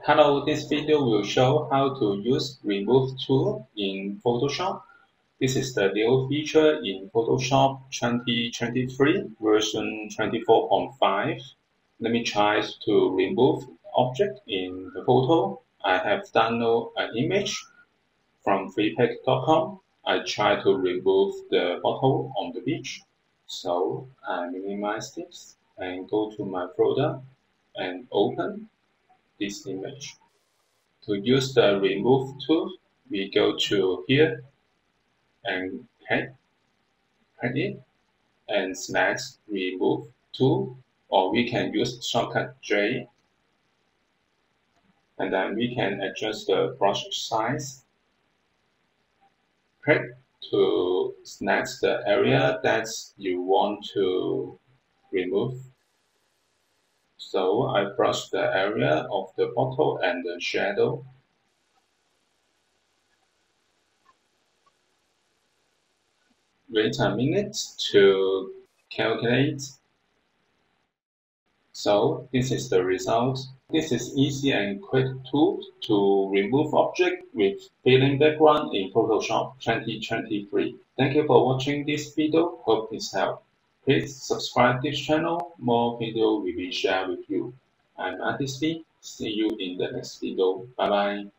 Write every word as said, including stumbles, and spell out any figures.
Hello, this video will show how to use Remove tool in Photoshop. This is the new feature in Photoshop twenty twenty-three version twenty-four point five. Let me try to remove object in the photo. I have downloaded an image from freepik dot com. I try to remove the bottle on the beach. So I minimize this and go to my folder and open this image. To use the remove tool, we go to here and click, click it and select remove tool, or we can use shortcut J, and then we can adjust the brush size. Click to select the area that you want to remove. So I brush the area of the bottle and the shadow. Wait a minute to calculate. So this is the result. This is easy and quick tool to remove object with filling background in Photoshop twenty twenty-three. Thank you for watching this video. Hope this helped. Please subscribe this channel. More video will be shared with you. I'm Artist B. See you in the next video. Bye bye.